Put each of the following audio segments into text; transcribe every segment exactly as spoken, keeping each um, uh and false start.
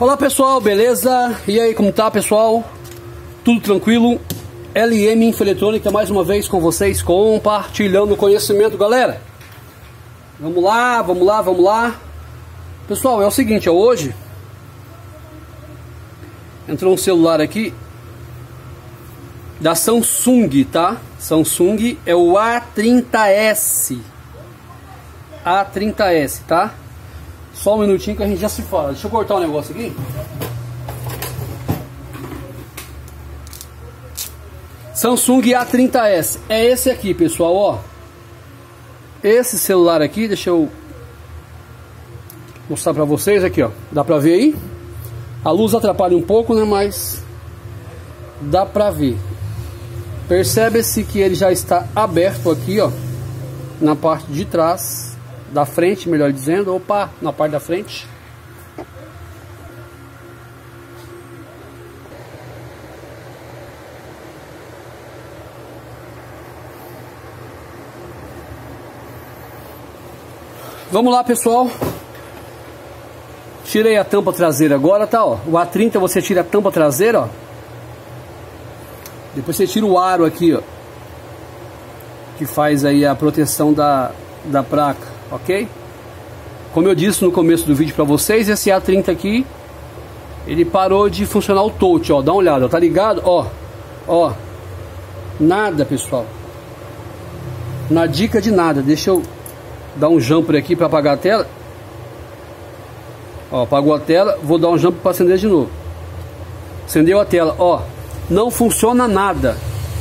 Olá pessoal, beleza? E aí, como tá pessoal? Tudo tranquilo? L M Infoeletrônica mais uma vez com vocês, compartilhando conhecimento, galera. Vamos lá, vamos lá, vamos lá. Pessoal, é o seguinte, ó, hoje entrou um celular aqui da Samsung, tá? Samsung é o A trinta S. A trinta S, tá? Só um minutinho que a gente já se fala. Deixa eu cortar um negócio aqui. Samsung A trinta S. É esse aqui, pessoal, ó. Esse celular aqui, deixa eu mostrar pra vocês aqui, ó. Dá pra ver aí? A luz atrapalha um pouco, né? Mas dá pra ver. Percebe-se que ele já está aberto aqui, ó. Na parte de trás. Da frente, melhor dizendo. Opa, na parte da frente. Vamos lá, pessoal. Tirei a tampa traseira agora, tá, ó. O A trinta você tira a tampa traseira, ó. Depois você tira o aro aqui, ó, que faz aí a proteção da, da placa, ok? Como eu disse no começo do vídeo pra vocês, esse A trinta aqui, ele parou de funcionar o touch, ó. Dá uma olhada, ó, tá ligado? Ó, ó. Nada, pessoal. Na dica de nada. Deixa eu dar um jumper aqui pra apagar a tela. Ó, apagou a tela. Vou dar um jumper pra acender de novo. Acendeu a tela, ó. Não funciona nada.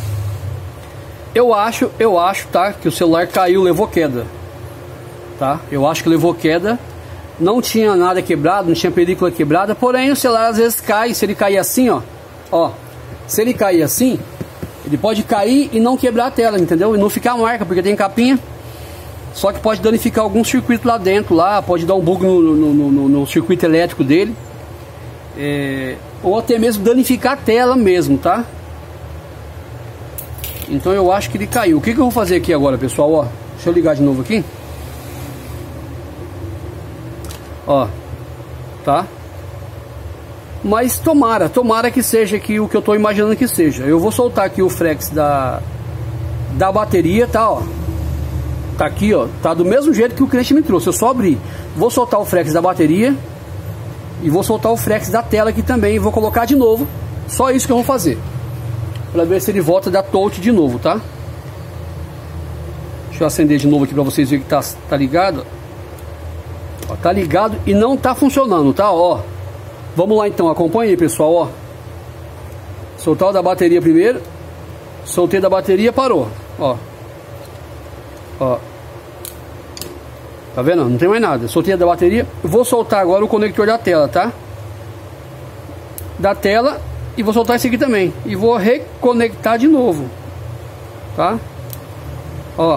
Eu acho, eu acho, tá? Que o celular caiu, levou queda. Tá? Eu acho que levou queda. Não tinha nada quebrado, não tinha película quebrada. Porém, o celular às vezes cai. Se ele cair assim, ó. Ó. Se ele cair assim, ele pode cair e não quebrar a tela, entendeu? E não ficar a marca, porque tem capinha. Só que pode danificar algum circuito lá dentro, lá. Pode dar um bug no, no, no, no circuito elétrico dele. É... Ou até mesmo danificar a tela mesmo, tá? Então eu acho que ele caiu. O que, que eu vou fazer aqui agora, pessoal? Ó, deixa eu ligar de novo aqui. Ó, tá? Mas tomara, tomara que seja aqui o que eu tô imaginando que seja. Eu vou soltar aqui o flex da, da bateria, tá? Ó, tá aqui, ó. Tá do mesmo jeito que o cliente me trouxe. Eu só abri. Vou soltar o flex da bateria. E vou soltar o flex da tela aqui também. E vou colocar de novo. Só isso que eu vou fazer. Pra ver se ele volta a dar touch de novo, tá? Deixa eu acender de novo aqui pra vocês verem que tá, tá ligado. Ó, tá ligado e não tá funcionando, tá? Ó. Vamos lá então, acompanha aí, pessoal, ó. Soltar o da bateria primeiro. Soltei da bateria, parou. Ó. Ó. Tá vendo? Não tem mais nada. Soltei da bateria. Vou soltar agora o conector da tela, tá? Da tela. E vou soltar esse aqui também. E vou reconectar de novo. Tá? Ó.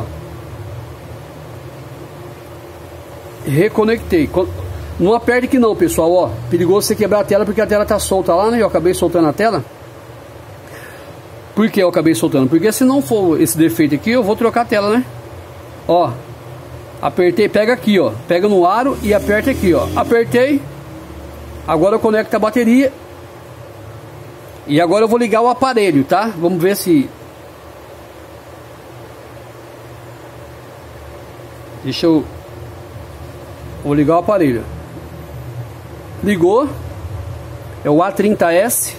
Reconectei. Não aperte que não, pessoal, ó. Perigoso você quebrar a tela porque a tela tá solta lá, né? Eu acabei soltando a tela. Por que eu acabei soltando? Porque se não for esse defeito aqui, eu vou trocar a tela, né? Ó. Apertei, pega aqui, ó. Pega no aro e aperta aqui, ó. Apertei. Agora eu conecto a bateria. E agora eu vou ligar o aparelho, tá? Vamos ver se... Deixa eu... Vou ligar o aparelho. Ligou. É o A trinta S.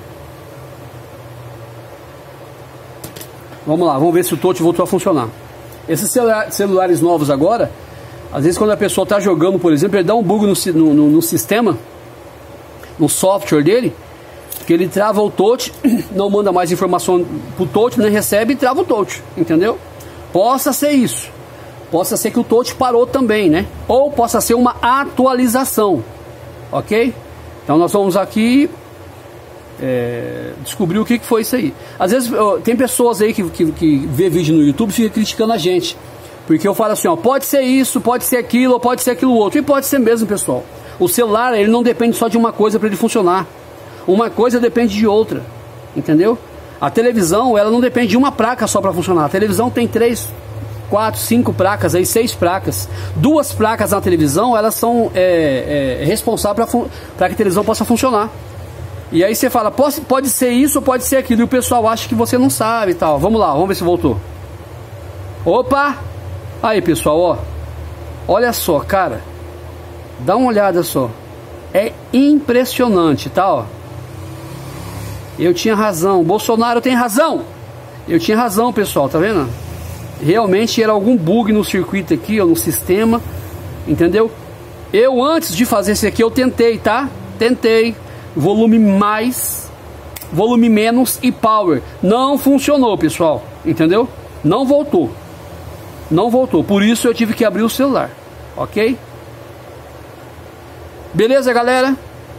Vamos lá, vamos ver se o touch voltou a funcionar. Esses celulares novos agora, às vezes quando a pessoa está jogando, por exemplo, ele dá um bug no, no, no sistema, no software dele, que ele trava o touch, não manda mais informação pro touch, nem recebe e trava o touch, entendeu? Possa ser isso. Possa ser que o touch parou também, né? Ou possa ser uma atualização, ok? Então nós vamos aqui é, descobrir o que, que foi isso aí. Às vezes tem pessoas aí que, que, que vê vídeo no YouTube e fica criticando a gente, porque eu falo assim, ó, pode ser isso, pode ser aquilo, ou pode ser aquilo outro. E pode ser mesmo, pessoal. O celular, ele não depende só de uma coisa para ele funcionar. Uma coisa depende de outra, entendeu? A televisão, ela não depende de uma placa só para funcionar. A televisão tem três quatro, cinco placas, aí seis placas. Duas placas na televisão, elas são é, é, responsáveis para que a televisão possa funcionar. E aí você fala, pode, pode ser isso ou pode ser aquilo, e o pessoal acha que você não sabe e tal. Vamos lá, vamos ver se voltou. Opa! Aí, pessoal, ó. Olha só, cara. Dá uma olhada só. É impressionante, tá, ó. Eu tinha razão. Bolsonaro tem razão. Eu tinha razão, pessoal, tá vendo? Realmente era algum bug no circuito aqui, ou no sistema. Entendeu? Eu, antes de fazer isso aqui, eu tentei, tá? Tentei. Volume mais, volume menos e power. Não funcionou, pessoal. Entendeu? Não voltou. Não voltou. Por isso eu tive que abrir o celular. Ok? Beleza, galera?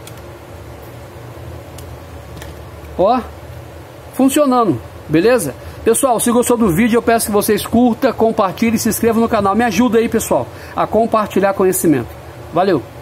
Ó, funcionando, beleza? Pessoal, se gostou do vídeo, eu peço que vocês curtam, compartilhem e se inscrevam no canal. Me ajuda aí, pessoal, a compartilhar conhecimento. Valeu!